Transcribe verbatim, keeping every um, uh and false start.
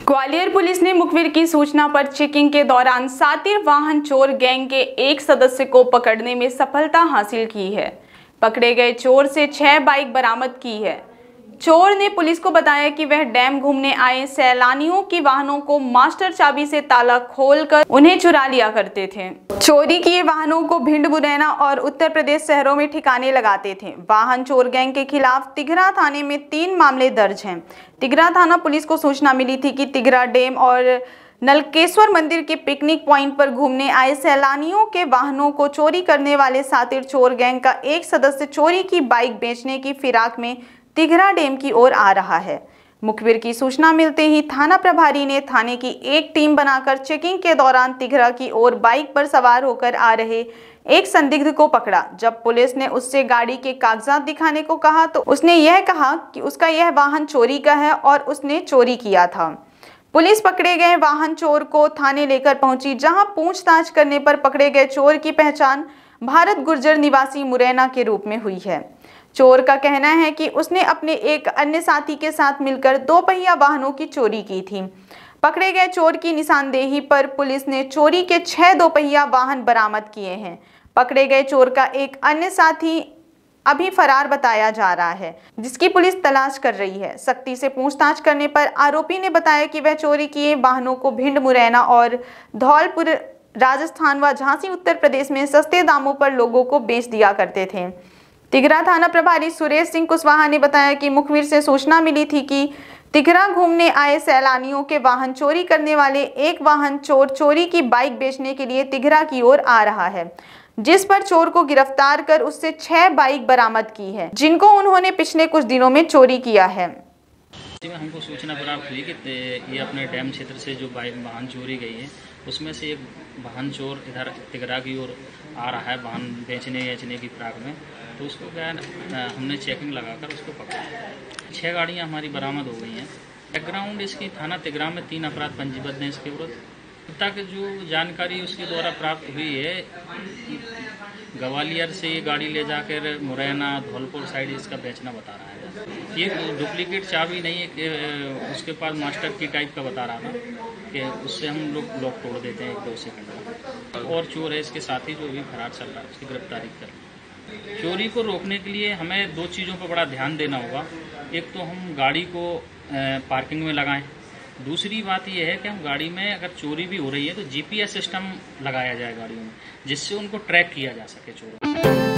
Gwalior police ने मुखबिर की सूचना पर चेकिंग के दौरान सातिर वाहन चोर गैंग के एक सदस्य को पकड़ने में सफलता हासिल की है। पकड़े गए चोर से छह बाइक बरामद की है। चोर ने पुलिस को बताया कि वह डैम घूमने आए सैलानियों की वाहनों को मास्टर चाबी से ताला खोलकर उन्हें चुरा लिया करते थे। चोरी किए वाहनों को भिंड, मुरैना और उत्तर प्रदेश शहरों में ठिकाने लगाते थे। वाहन चोर गैंग के खिलाफ तिघरा थाने में तीन मामले दर्ज हैं। तिघरा थाना पुलिस को सूचना मिली थी कि तिघरा डैम और नलकेश्वर मंदिर के पिकनिक पॉइंट पर घूमने आए सैलानियों के वाहनों को चोरी करने वाले सातिर चोर गैंग का एक सदस्य चोरी की बाइक बेचने की फिराक में तिघरा डैम की ओर आ रहा है। मुखबिर की सूचना मिलते ही थाना प्रभारी ने थाने की एक टीम बनाकर चेकिंग के दौरान तिघरा की ओर बाइक पर सवार होकर आ रहे एक संदिग्ध को पकड़ा। जब पुलिस ने उससे गाड़ी के कागजात दिखाने को कहा तो उसने यह कहा कि उसका यह वाहन चोरी का है और उसने चोरी किया था। पुलिस पकड़े गए वाहन चोर को थाने लेकर पहुंची, जहां पूछताछ करने पर पकड़े गए चोर की पहचान भारत गुर्जर निवासी मुरैना के रूप में हुई है। चोर का कहना है कि उसने अपने एक अन्य साथी के साथ मिलकर दो पहिया वाहनों की चोरी की थी। पकड़े गए चोर की निशानदेही पर पुलिस ने चोरी के छह दो पहिया वाहन बरामद किए हैं। पकड़े गए चोर का एक अन्य साथी अभी फरार बताया जा रहा है, जिसकी पुलिस तलाश कर रही है। सख्ती से पूछताछ करने पर आरोपी ने बताया कि वह चोरी किए वाहनों को भिंड, मुरैना और धौलपुर राजस्थान व झांसी उत्तर प्रदेश में सस्ते दामों पर लोगों को बेच दिया करते थे। तिघरा थाना प्रभारी सुरेश सिंह कुशवाहा ने बताया कि मुखबिर से सूचना मिली थी कि तिघरा घूमने आए सैलानियों के वाहन चोरी करने वाले एक वाहन चोर चोरी की बाइक बेचने के लिए तिघरा की ओर आ रहा है, जिस पर चोर को गिरफ्तार कर उससे छह बाइक बरामद की है, जिनको उन्होंने पिछले कुछ दिनों में चोरी किया है। हमको सूचना प्राप्त हुई कि ये अपने डैम क्षेत्र से जो बाइक वाहन चोरी गई है, उसमें से एक वाहन चोर इधर तिघरा की ओर आ रहा है वाहन बेचने बेचने की फिराक में। तो उसको क्या हमने चेकिंग लगाकर उसको पकड़ा। छह गाड़ियां हमारी बरामद हो गई हैं। बैकग्राउंड इसकी थाना तिघरा में तीन अपराध पंजीबद्ध हैं इसके विरुद्ध। तक जो जानकारी उसके द्वारा प्राप्त हुई है, ग्वालियर से ये गाड़ी ले जाकर मुरैना धौलपुर साइड इसका बेचना बता रहा है। ये डुप्लीकेट चाबी नहीं है, उसके पास मास्टर की टाइप का बता रहा था कि उससे हम लोग लॉक तोड़ देते हैं एक दो सेकंड में। और चोर है इसके साथी जो भी फरार चल रहा है, उसकी गिरफ्तारी कर। चोरी को रोकने के लिए हमें दो चीज़ों पर बड़ा ध्यान देना होगा। एक तो हम गाड़ी को पार्किंग में लगाएं। दूसरी बात यह है कि हम गाड़ी में अगर चोरी भी हो रही है तो जीपीएस सिस्टम लगाया जाए गाड़ियों में, जिससे उनको ट्रैक किया जा सके चोरों।